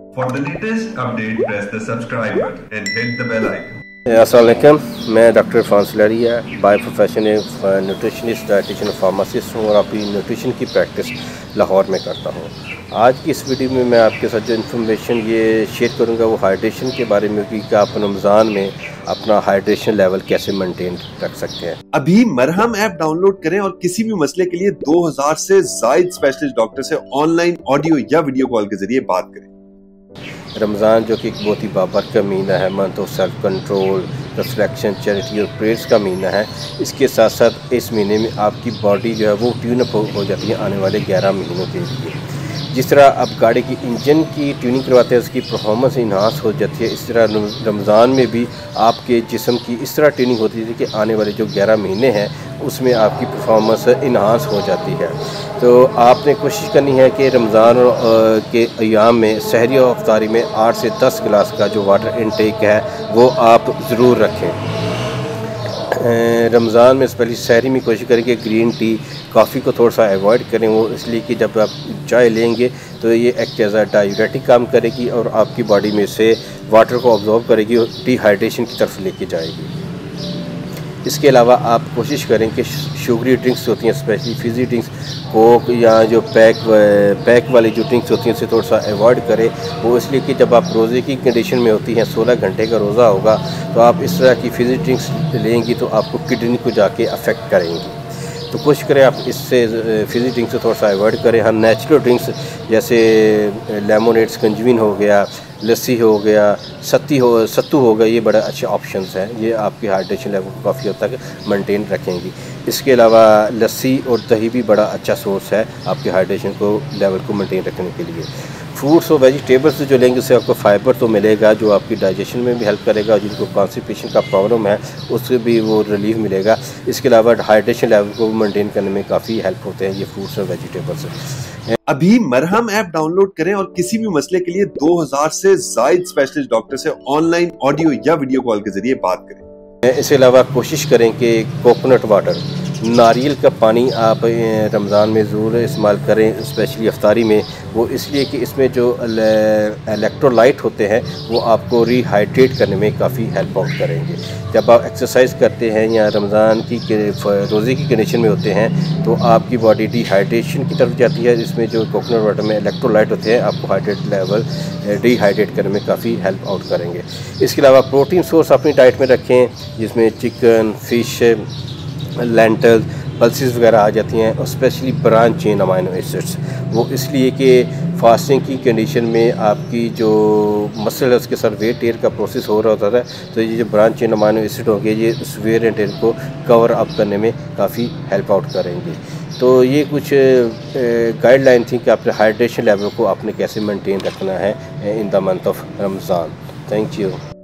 For the latest update, press the subscribe button and hit the bell icon. अस्सलाम वालेकुम। मैं doctor Irfan Sularia by profession nutritionist dietitian pharmacist हूँ और अपनी nutrition की प्रैक्टिस लाहौर में करता हूँ। आज की इस वीडियो में मैं आपके साथ जो इन्फॉर्मेशन ये शेयर करूँगा वो हाइड्रेशन के बारे में कि आप रमज़ान में अपना हाइड्रेशन लेवल कैसे मेंटेन रख सकते हैं। अभी मरहम ऐप डाउनलोड करें और किसी भी मसले के लिए 2000 से ज़ायद स्पेशलिस्ट डॉक्टर से ऑनलाइन ऑडियो या वीडियो कॉल के जरिए बात करें। रमज़ान जो कि एक बहुत ही बाबरकत का महीना है, month of self control, reflection, charity और प्रेयर्स का महीना है। इसके साथ साथ इस महीने में आपकी बॉडी जो है वो ट्यून अप हो जाती है आने वाले 11 महीनों के लिए। जिस तरह आप गाड़ी की इंजन की ट्यूनिंग करवाते हैं उसकी परफॉर्मेंस इन्हांस हो जाती है, इस तरह रमज़ान में भी आपके जिस्म की इस तरह ट्यूनिंग होती है कि आने वाले जो 11 महीने हैं उसमें आपकी परफॉर्मेंस इन्हांस हो जाती है। तो आपने कोशिश करनी है कि रमज़ान के अयाम में सहरी और अफ्तारी में 8 से 10 गिलास का जो वाटर इनटेक है वो आप ज़रूर रखें। रमज़ान में स्पेशली सहरी में कोशिश करें कि ग्रीन टी, कॉफ़ी को थोड़ा सा अवॉइड करें। वो इसलिए कि जब आप चाय लेंगे तो ये एक्ट एज अ डायूरेटिक काम करेगी और आपकी बॉडी में से वाटर को ऑब्जॉर्व करेगी और डिहाइड्रेशन की तरफ लेके जाएगी। इसके अलावा आप कोशिश करें कि शुगरी ड्रिंक्स होती हैं, स्पेशली फिज़ी ड्रिंक्स, कोक या जो पैक वाली जो ड्रिंक्स होती हैं उसे थोड़ा सा अवॉइड करें। वो इसलिए कि जब आप रोज़े की कंडीशन में होती हैं, 16 घंटे का रोज़ा होगा, तो आप इस तरह की फिज़ी ड्रिंक्स लेंगी तो आपको किडनी को जाके अफेक्ट करेंगी। तो कोशिश करें आप इससे फिज़ी ड्रिंक्स से थोड़ा सा अवॉइड करें। हम नेचुरल ड्रिंक्स जैसे लेमोनेड, स्कंजविन हो गया, लस्सी हो गया, सत्तू हो गया, ये बड़ा अच्छे ऑप्शंस हैं। ये आपकी हाइड्रेशन लेवल को काफ़ी हद तक मेंटेन रखेंगी। इसके अलावा लस्सी और दही भी बड़ा अच्छा सोर्स है आपके हाइड्रेशन को लेवल को मेंटेन रखने के लिए। फ्रूट्स और वेजिटेबल्स जो लेंगे उससे आपको फाइबर तो मिलेगा जो आपकी डाइजेशन में भी हेल्प करेगा और जिनको कॉन्स्टिपेशन का प्रॉब्लम है उससे भी वो रिलीफ मिलेगा। इसके अलावा हाइड्रेशन लेवल को मेंटेन करने में काफ़ी हेल्प होते हैं ये फ्रूट्स और वेजिटेबल्स। अभी मरहम ऐप डाउनलोड करें और किसी भी मसले के लिए 2000 से ज़ायद स्पेशलिस्ट डॉक्टर से ऑनलाइन ऑडियो या वीडियो कॉल के जरिए बात करें। इसके अलावा कोशिश करें कि कोकोनट वाटर, नारियल का पानी आप रमज़ान में ज़रूर इस्तेमाल करें, स्पेशली अफ्तारी में। वो इसलिए कि इसमें जो इलेक्ट्रोलाइट होते हैं वो आपको रिहाइड्रेट करने में काफ़ी हेल्प आउट करेंगे। जब आप एक्सरसाइज करते हैं या रमज़ान की रोज़े की कंडीशन में होते हैं तो आपकी बॉडी डिहाइड्रेशन की तरफ जाती है। इसमें जो कोकोनट वाटर में इलेक्ट्रोलाइट होते हैं आपको हाइड्रेट लेवल डिहाइड्रेट करने में काफ़ी हेल्प आउट करेंगे। इसके अलावा प्रोटीन सोर्स अपनी डाइट में रखें जिसमें चिकन, फ़िश, लेंटल्स, पल्सेस वगैरह आ जाती हैं और specially branch chain amino acids. वो इसलिए कि फास्टिंग की कंडीशन में आपकी जो मसल है उसके साथ वेट टेयर का प्रोसेस हो रहा होता है, तो ये जो ब्रांच चेन अमाइनो एसिड होंगे ये उस वेयर एंड टेयर को कवर अप करने में काफ़ी हेल्प आउट करेंगे। तो ये कुछ गाइडलाइन थी कि आपने हाइड्रेशन लेवल को आपने कैसे मेंटेन रखना है in the month of Ramzan. Thank you.